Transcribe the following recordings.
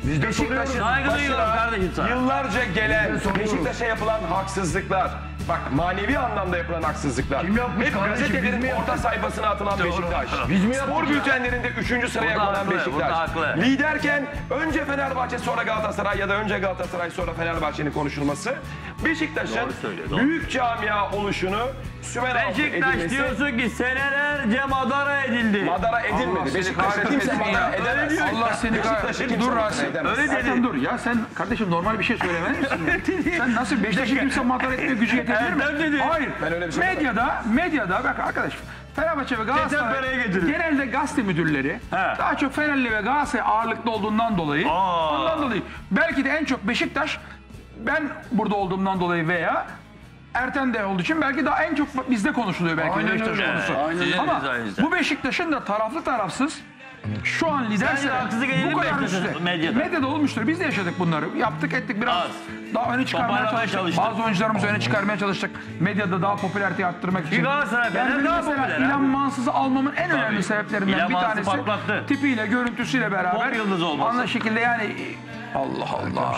Beşiktaş'ın Saygı duyuyorum başına kardeşim sana. yıllarca gelen Beşiktaş'a yapılan haksızlıklar, bak manevi anlamda yapılan haksızlıklar. Kim yapmış hep kardeşim, biz mi gazetelerin yaptık? orta sayfasına atılan Beşiktaş. Biz mi Spor yaptık ya? bültenlerinde 3. sıraya Burada konan haklı, burada Beşiktaş. haklı. Liderken önce Fenerbahçe sonra Galatasaray ya da önce Galatasaray sonra Fenerbahçe'nin konuşulması Beşiktaş'ın büyük camia oluşunu sümen altı Beşiktaş edilmesi. diyorsun ki senelerce madara edildi. Madara edilmedi. Beşiktaş'ta kimse madara edemez. Allah seni Beşiktaş'ı kahretsin. kimse Dur madara Rasim. edemez. Öyle dedi. Ertem dur ya, sen kardeşim normal bir şey söylemez misin ya? Sen nasıl Beşiktaş'ı kimse madara etmeye gücü yetebilir mi? Ertem dedi. Hayır. Ben öyle bir şey Medyada bak arkadaş, Fenerbahçe ve Galatasaray parayı getirin. genelde gazete müdürleri daha çok Fenerli ve Galatasaray ağırlıklı olduğundan dolayı ondan dolayı belki de en çok Beşiktaş, ben burada olduğumdan dolayı veya Ertem de olduğu için belki daha en çok bizde konuşuluyor belki Aynen Beşiktaş öyle. konusu. Aynen Ama öyle. bu Beşiktaş'ın da taraflı tarafsız şu an liderse Sence haksızlık edildi bu mi kadar Beşiktaş'ın üstte. medyada? Medyada olmuştur. Biz de yaşadık bunları. Yaptık ettik biraz. Az. Daha öne çıkarmaya Toparlamaya çalıştık. çalıştık. Bazı oyuncularımızı öne çıkarmaya çalıştık. Medyada daha popülariteyi arttırmak için. Galatasaray Yani Fener benim daha mesela popüler İlhan abi. Mansız'ı almamın en önemli sebeplerinden İlhan bir Mansız tanesi patlattı. tipiyle, görüntüsüyle beraber. Pop yıldızı olması. Anla şekilde yani Allah Allah.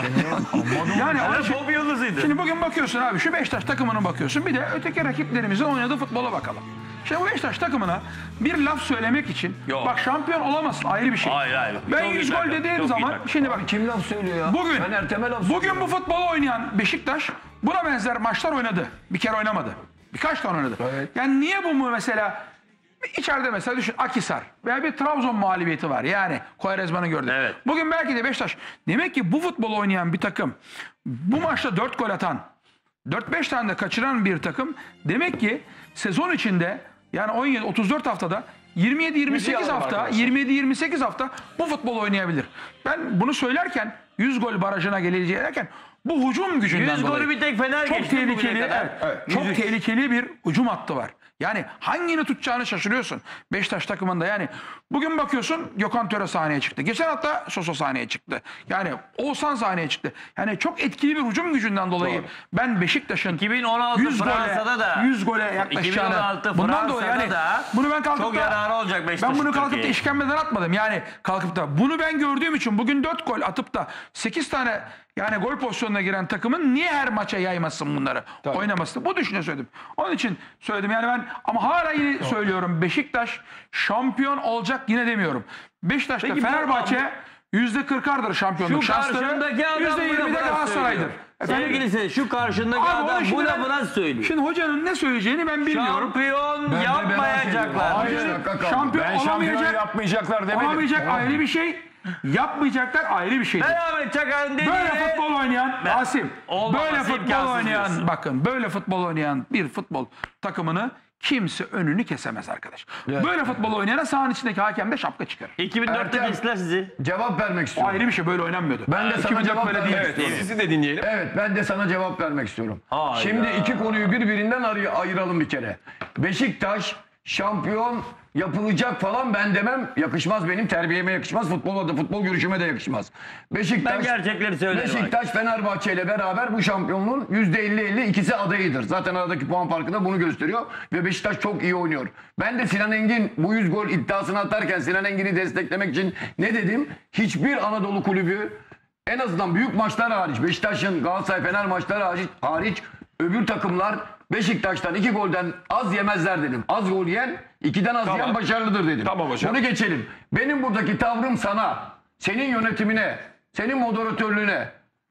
Yani onun için- Pop yıldızıydı. Şimdi bugün bakıyorsun abi, şu Beşiktaş takımına bakıyorsun, bir de öteki rakiplerimizin oynadığı futbola bakalım. Şimdi bu Beşiktaş takımına bir laf söylemek için, Yok. bak şampiyon olamazsın ayrı bir şey. Hayır, hayır. Ben Çok 100 iyi gol takım, dediğim çok iyi zaman, takım. şimdi bak Kim laf söylüyor ya? bugün, Ben Ertem'e laf bugün söylüyorum. bu futbolu oynayan Beşiktaş buna benzer maçlar oynadı. Bir kere oynamadı. Birkaç tane oynadı. Evet. Yani niye bu mu mesela? İçeride mesela düşün, Akhisar veya bir Trabzon mağlubiyeti var. Yani Quaresma'nın gördük. Evet. Bugün belki de Beşiktaş, demek ki bu futbol oynayan bir takım, bu maçta 4 gol atan, 4-5 tane de kaçıran bir takım, demek ki sezon içinde yani 17-34 haftada 27-28 hafta 27-28 hafta bu futbol oynayabilir. Ben bunu söylerken 100 gol barajına geleceği derken bu hücum gücünden 100 dolayı golü bir tek Fener çok geçti bugüne tehlikeli, kadar. çok tehlikeli bir hücum hattı var. Yani hangini tutacağını şaşırıyorsun Beşiktaş takımında. Yani bugün bakıyorsun Gökhan Töre sahneye çıktı. Geçen hafta Soso sahneye çıktı. Yani Oğuzhan sahneye çıktı. Yani çok etkili bir hücum gücünden dolayı ben Beşiktaş'ın 2016 Fransa'da da 100 gole yaklaşacağını. 2016 Bundan dolayı yani da bunu ben kalkıp çok da yararı olacak Beşiktaş'ın. ben bunu kalkıp da Türkiye'ye. işkembeden atmadım. Yani kalkıp da bunu ben gördüğüm için bugün 4 gol atıp da 8 tane yani gol pozisyonuna giren takımın niye her maça yaymasın bunları? Oynamasın. Bu düşünce söyledim. Onun için söyledim yani ben, ama hala yine söylüyorum, Beşiktaş şampiyon olacak yine demiyorum. Beşiktaş'ta Peki, Fenerbahçe %40'ardır şampiyonluk Şu şansları. karşındaki adam %20'de Galatasaray'dır. Sevgili seyirciler, şu karşındaki Abi onu adam şimdi bu ben- lafı nasıl söylüyor? Şimdi hocanın ne söyleyeceğini ben bilmiyorum. Şampiyon Ben de yapmayacaklar. merak ediyorum. Hocanın dakika kaldı. şampiyon Ben şampiyon olamayacak, yapmayacaklar demedim. olamayacak ayrı bir şey. Yapmayacaklar ayrı bir şeydir. Ahmet Çakar'ın dediği Böyle futbol oynayan Rasim, olmaması böyle futbol imkansız oynayan, diyorsun. bakın böyle futbol oynayan bir futbol takımını kimse önünü kesemez arkadaş. Böyle futbol oynayana sahanın içindeki hakem de şapka çıkarır. 2004'te Ertem- kestiler sizi. Cevap vermek O istiyorum. ayrı bir şey, böyle oynanmıyordu. Ben de sana 2004 cevap böyle vermek değil. istiyorum. Sizi de dinleyelim. Evet, ben de sana cevap vermek istiyorum. Hayda. Şimdi iki konuyu birbirinden ayıralım bir kere. Beşiktaş şampiyon yapılacak falan ben demem. Yakışmaz, benim terbiyeme yakışmaz. Futbola da, futbol görüşüme de yakışmaz. Beşiktaş, Ben gerçekleri söylerim. Beşiktaş Fenerbahçe ile beraber bu şampiyonluğun %50-50 ikisi adayıdır. Zaten aradaki puan farkı da bunu gösteriyor. Ve Beşiktaş çok iyi oynuyor. Ben de Sinan Engin bu 100 gol iddiasını atarken Sinan Engin'i desteklemek için ne dedim? Hiçbir Anadolu kulübü, en azından büyük maçlar hariç, Beşiktaş'ın Galatasaray Fener maçları hariç öbür takımlar Beşiktaş'tan 2 golden az yemezler dedim. Az gol yiyen, 2'den az yiyen başarılıdır dedim. Tamam hocam. Bunu geçelim. Benim buradaki tavrım sana, senin yönetimine, senin moderatörlüğüne.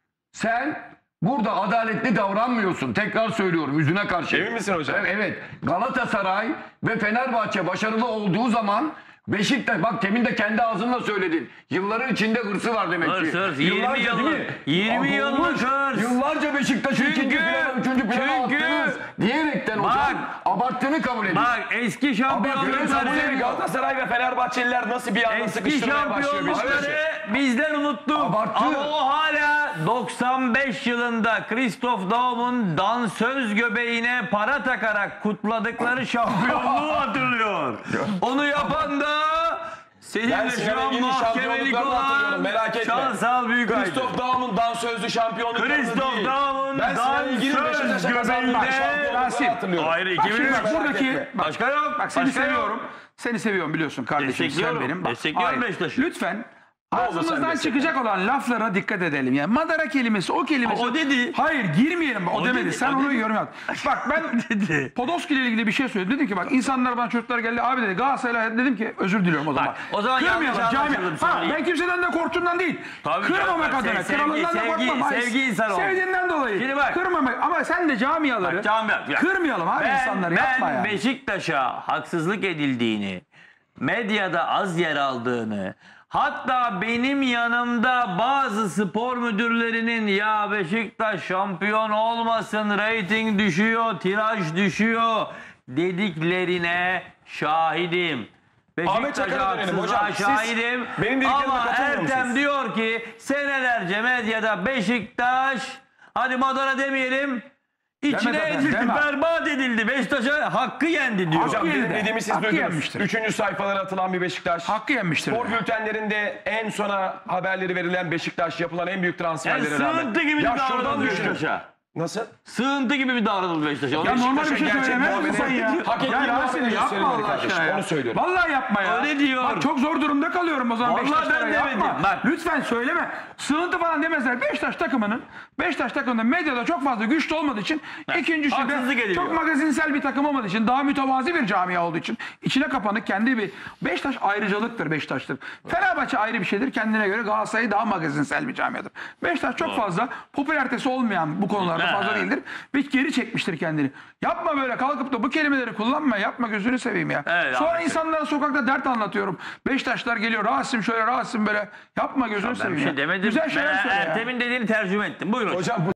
Sen burada adaletli davranmıyorsun. Tekrar söylüyorum yüzüne karşı. Emin misin hocam? Evet. Galatasaray ve Fenerbahçe başarılı olduğu zaman Beşiktaş, bak temin de kendi ağzınla söyledin. Yılların içinde hırsı var demek ki. Hırs, 20 Yıllarca değil mi? 20 Abi yıllık olmuş. hırs. Yıllarca Beşiktaş'ı ikinci plana, üçüncü plana çünkü- attınız. Diyerekten hocam Bak. abarttığını kabul edin. Bak eski şampiyonlukları, Galatasaray ve Fenerbahçeliler nasıl bir anda eski sıkıştırmaya başlıyor Beşiktaş'ı? şampiyonlukları bizden unuttuk. Abarttı. Ama o hala 95 yılında Christoph Daum'un dansöz göbeğine para takarak kutladıkları şampiyonluğu hatırlıyor. Onu yapan da Ben seninle Sinan şu an Engin'in mahkemelik şampiyonluklarını hatırlıyorum, olan merak etme. Şansal Büyükay. Christoph Daum'un dansözlü şampiyonluklarını Christoph değil. Daum'un Ben Sinan Engin'in dansöz Beşiktaş'a kazandığı göbeğinde şampiyonlukları Rasim. hatırlıyorum. Ayrı Bak şimdi 2003. bak buradaki, etme. Başka yok. bak seni başka yok. seviyorum. Seni seviyorum biliyorsun kardeşim, sen Destekliyorum. benim. Bak, Destekliyorum hayır. Beşiktaş'ı. Lütfen Ağzımızdan çıkacak olan laflara dikkat edelim. Yani madara kelimesi, o kelimesi. O dedi. Hayır, girmeyelim. O demedi. dedi, Sen o onu dedi. yorum yap. Bak ben Podolski ile ilgili bir şey söyledim. Dedim ki bak insanlar bana çocuklar geldi. Abi dedi Galatasaray'a dedim ki özür diliyorum o zaman. Bak, o zaman yanlış anlaşıldım söyleyeyim. Ben kimseden de korktuğumdan değil. Tabii Kırmamak canım, adına. sevgi- Kralından da sevgi- korkmam. Hayır, sevgi insanı ol. sevdiğinden dolayı. Şimdi bak. Kırmamak. Ama sen de camiaları Bak, camia- kırmayalım abi insanları. Yapma Ben ya. Beşiktaş'a haksızlık edildiğini, medyada az yer aldığını, hatta benim yanımda bazı spor müdürlerinin ya Beşiktaş şampiyon olmasın, reyting düşüyor, tiraj düşüyor dediklerine şahidim. Ahmet Çakar'a Beşiktaş'a dönelim haksızlığa hocam. Siz şahidim. benim dediklerime Ama katılmıyor Ertem musunuz? diyor ki senelerce medyada Beşiktaş, hadi Madara demeyelim, İçine Deme, edildi, deme. berbat edildi. Beşiktaş'a hakkı yendi diyor. Hocam yenildi. dediğimi siz Hakkı duydunuz. yenmiştir. 3. sayfalara atılan bir Beşiktaş. Hakkı yenmiştir. Spor bültenlerinde en sona haberleri verilen Beşiktaş, yapılan en büyük Yani transferlere rağmen. sığıntı gibi Ya bir şuradan davranıldı düşünün. Beşiktaş'a. Nasıl? Sığıntı gibi bir davranıldı Beşiktaş'a. Ya normal bir şey Beşiktaş'ın söylemez gerçek misin sen ya? Hak ettiği Ya muameleyi Rasim'i yapma gösterilmedi Allah kardeşim. aşkına ya. Onu söylüyorum. Vallahi yapma ya. Öyle diyor. Bak çok zor durumda kalıyorum o zaman Vallahi Beşiktaşlara, ben demedim. yapma. Bak. Lütfen söyleme. Sığıntı falan demezler. Beşiktaş takımının medyada çok fazla güçlü olmadığı için ikinci haksızlık şube ediliyor. çok magazinsel bir takım olmadığı için daha mütevazi bir camia olduğu için içine kapanık kendi bir Beşiktaş ayrıcalıktır Beşiktaş'tır. Fenerbahçe ayrı bir şeydir. Kendine göre Galatasaray daha magazinsel bir camiadır. Beşiktaş çok fazla popülaritesi olmayan bu konularda fazla değildir. Ve geri çekmiştir kendini. Yapma böyle kalkıp da bu kelimeleri kullanma. Yapma gözünü seveyim ya. Evet, Sonra abi. insanlara sokakta dert anlatıyorum. Beşiktaşlar geliyor. Rasim şöyle, Rasim böyle. Yapma gözünü Ben seveyim bir şey ya. demedim. Güzel şeyler Ben söyle ya. Ertem'in dediğini tercüme ettim. Buyurun. Hocam bu